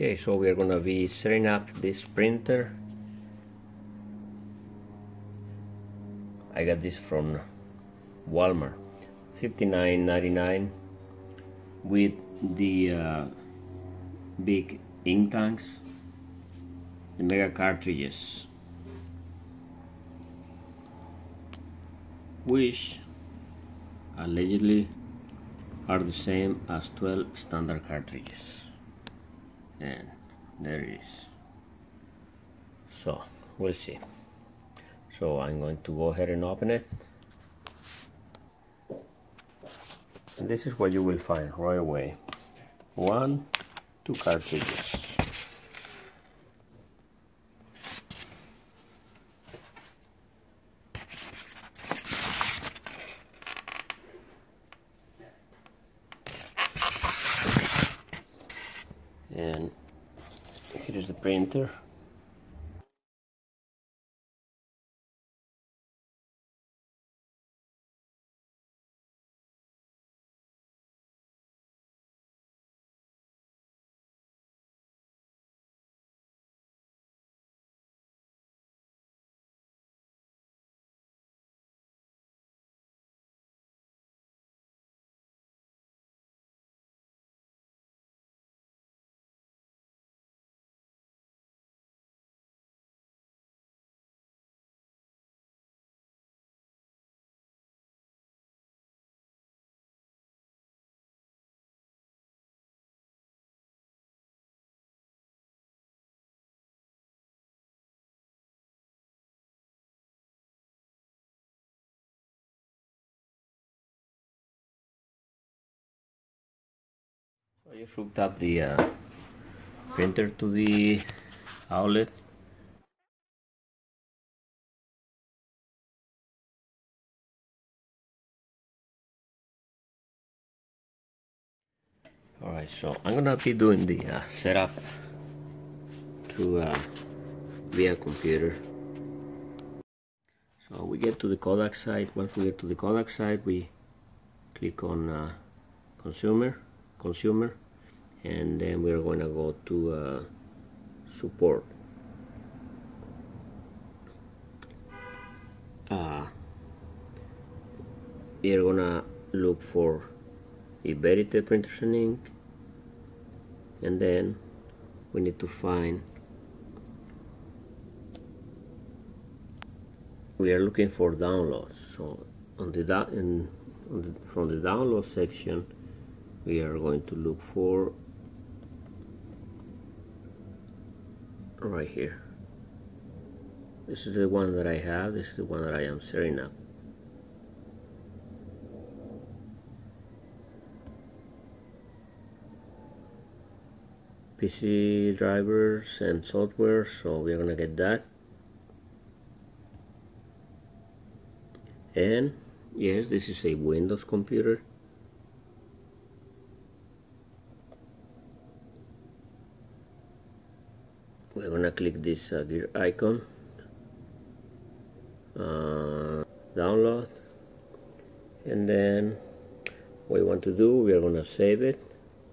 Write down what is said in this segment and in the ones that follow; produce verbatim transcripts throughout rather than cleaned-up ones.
Okay, so we are gonna be setting up this printer. I got this from Walmart, fifty-nine ninety-nine, with the uh, big ink tanks, the mega cartridges, which allegedly are the same as twelve standard cartridges. And there it is. So we'll see. So I'm going to go ahead and open it. And this is what you will find right away. One, two cartridges. And here is the printer. I just hooked up the uh, printer to the outlet. Alright, so I'm gonna be doing the uh, setup through uh, via computer. So we get to the Kodak site. Once we get to the Kodak site, we click on uh, consumer, consumer, and then we're going to go to uh, support. Uh, we're gonna look for a Verite printers and ink, and then we need to find, we are looking for downloads. So on the, in, on the from the download section, we are going to look for right here. This is the one that I have. This is the one that I am setting up. P C drivers and software, so we're gonna get that. And yes, this is a Windows computer. We're gonna click this uh, gear icon, uh, download, and then what we want to do, we are gonna save it.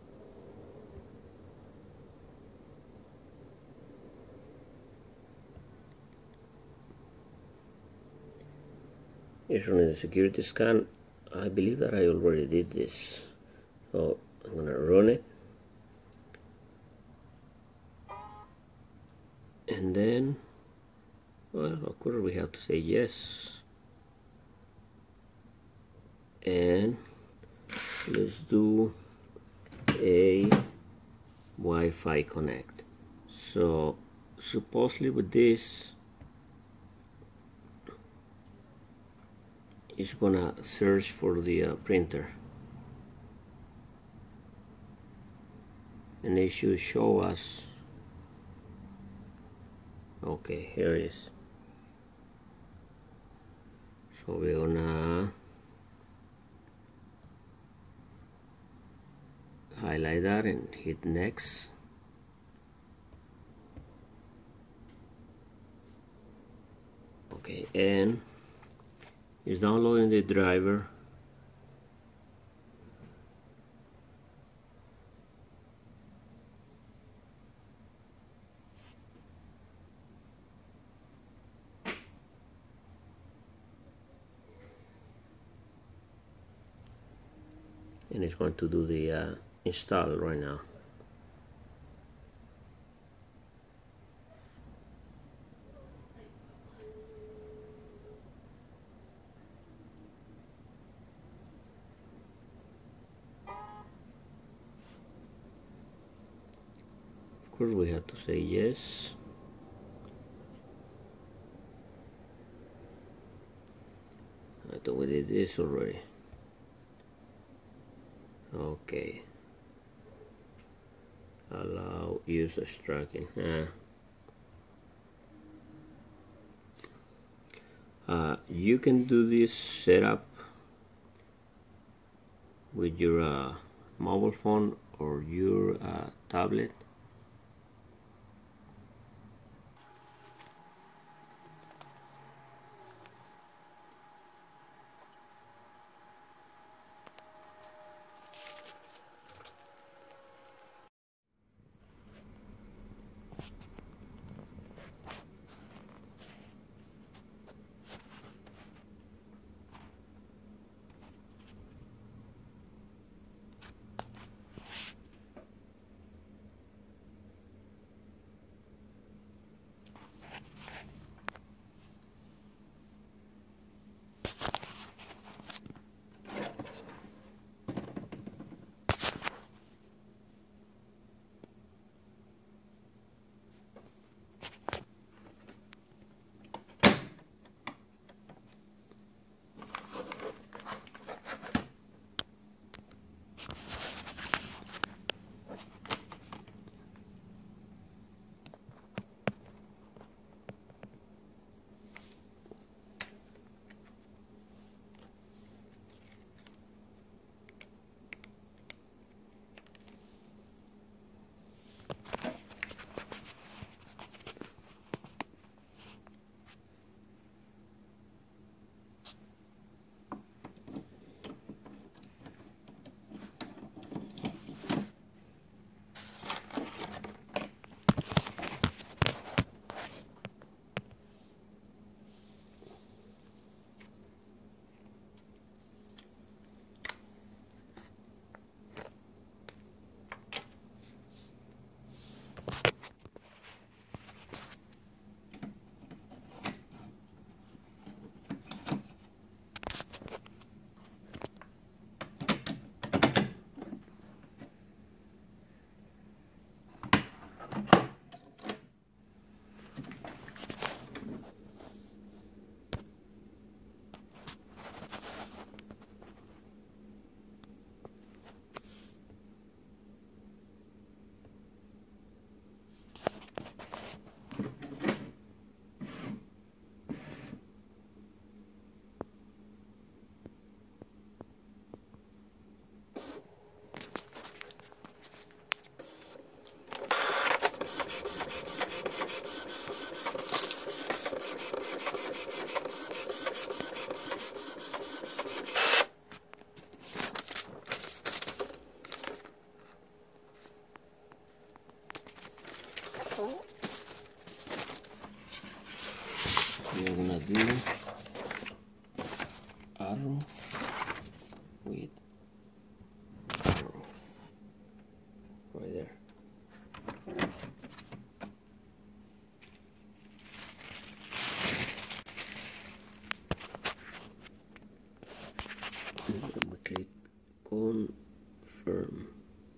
It's running the security scan. I believe that I already did this, so I'm gonna run it. And then, well, of course we have to say yes. And let's do a Wi-Fi connect. So supposedly with this, it's gonna search for the uh, printer, and it should show us. Okay, here it is. So we're gonna highlight that and hit next. Okay, and it's downloading the driver. and it's going to do the uh, install right now. Of course we have to say yes. I thought we did this already. Okay. Allow user tracking. Uh, uh, you can do this setup with your uh, mobile phone or your uh, tablet. We're gonna do arrow with arrow right there. And we click confirm.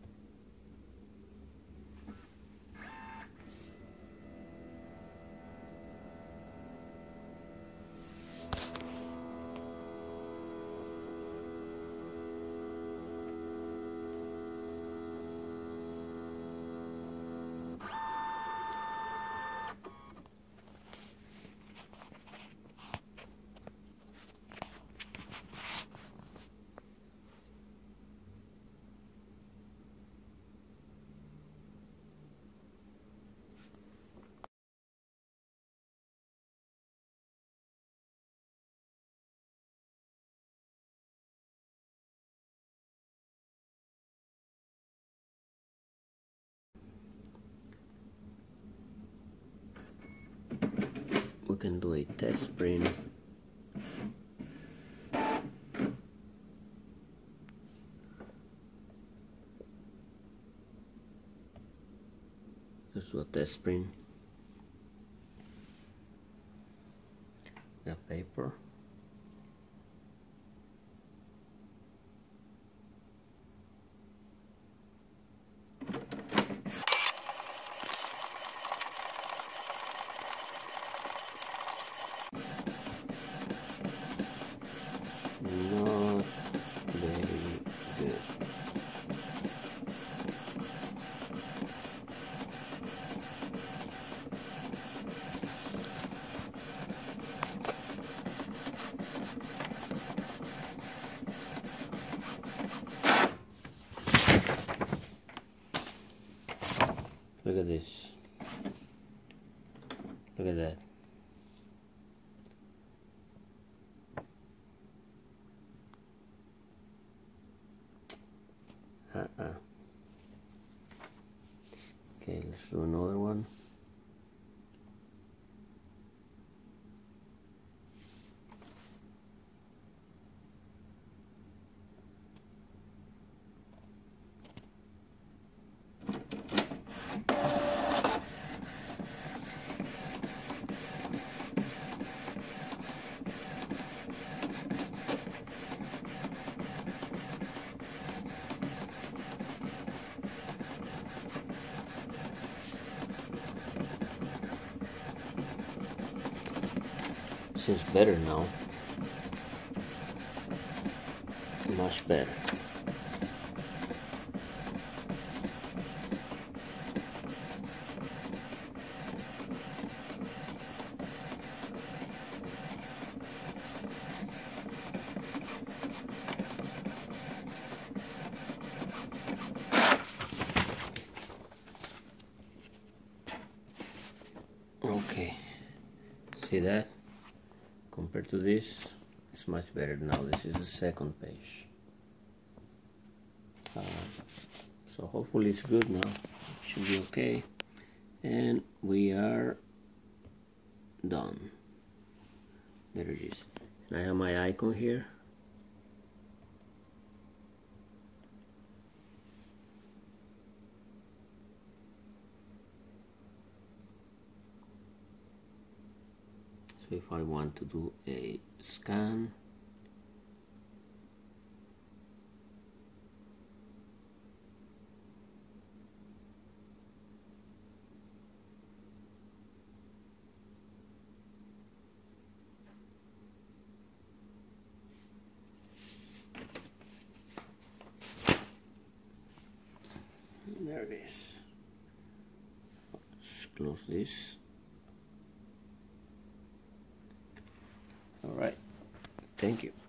We can do a test print. Let's do a test print. The paper. Not very good. Look at this. Look at that. Uh-uh. Okay, let's do another one. Seems better now. Much better. Okay, see that? Compared to this, it's much better now. This is the second page. Uh, so hopefully it's good now. Should be okay. And we are done. There it is. And I have my icon here. So if I want to do a scan, there it is. Let's close this. All right, thank you.